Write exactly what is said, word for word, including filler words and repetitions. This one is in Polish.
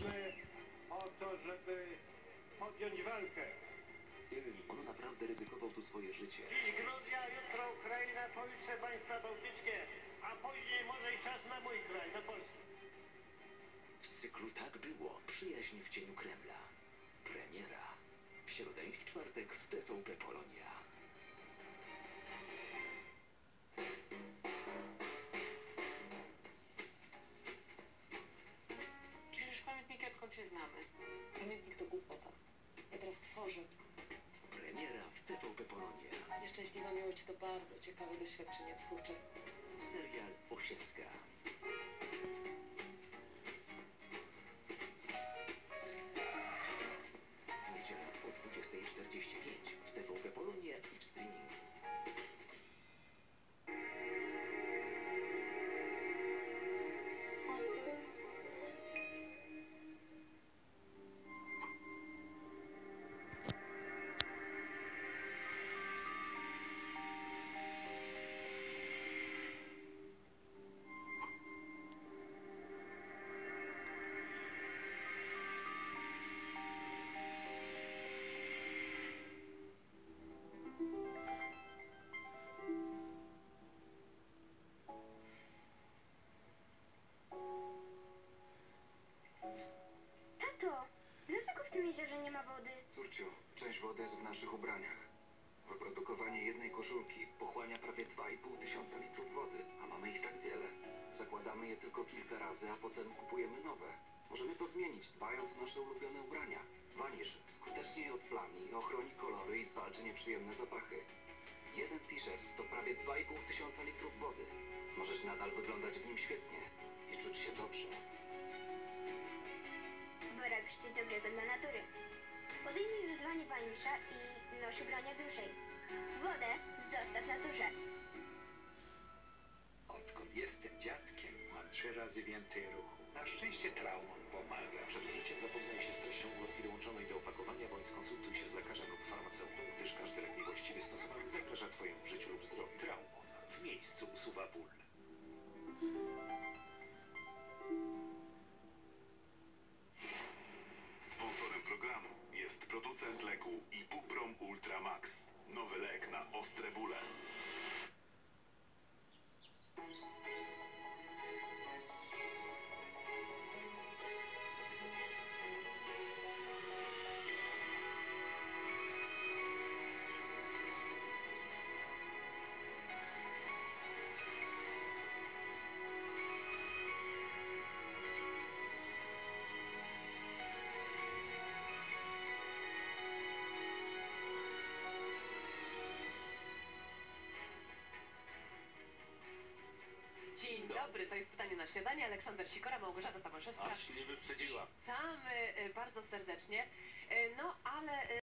myślę o to, żeby podjąć walkę. Nie wiem, on naprawdę ryzykował tu swoje życie. Dziś Gruzja, jutro Ukraina, pojutrze państwa bałtyckie, a później może i czas na mój kraj, na Polskę. W cyklu Tak było. Przyjaźń w cieniu Kremla. Premiera w środę i w czwartek w T V P Polonia. Przecież pamiętnik, odkąd się znamy. Pamiętnik to głupota. Ja teraz tworzę. Premiera w T V P Polonia. Nieszczęśliwa miłość to bardzo ciekawe doświadczenie twórcze. Serial Osiecka. W niedzielę o dwudziesta czterdzieści pięć w T V P Polonia i w streamingu. Tato, dlaczego w tym jeziorze nie ma wody? Córciu, część wody jest w naszych ubraniach. Wyprodukowanie jednej koszulki pochłania prawie dwa i pół tysiąca litrów wody, a mamy ich tak wiele. Zakładamy je tylko kilka razy, a potem kupujemy nowe. Możemy to zmienić, dbając o nasze ulubione ubrania. Vanish skutecznie je odplami, ochroni kolory i zwalczy nieprzyjemne zapachy. Jeden t-shirt to prawie dwa i pół tysiąca litrów wody. Możesz nadal wyglądać w nim świetnie i czuć się dobrze. Bo robisz coś dobrego dla natury. Podejmij wyzwanie Vanisha i noś ubrania dłużej. Wodę zostaw naturze. Odkąd jestem dziadkiem, mam trzy razy więcej ruchu. Na szczęście Traumon pomaga. Przed użyciem zapoznaj się z treścią ulotki dołączonej do opakowania bądź skonsultuj się z lekarzem lub farmaceutą, gdyż każdy lek niewłaściwie stosowany zagraża Twojemu życiu lub zdrowiu. Traumon w miejscu usuwa ból. Sponsorem programu jest producent leku Ibuprom Ultra Max. Nowy lek na ostre bóle. Dzień dobry, to jest Pytanie na śniadanie. Aleksander Sikora, Małgorzata Tomaszewska. Aż nie wyprzedziła. Witamy y, bardzo serdecznie. Y, No, ale... y,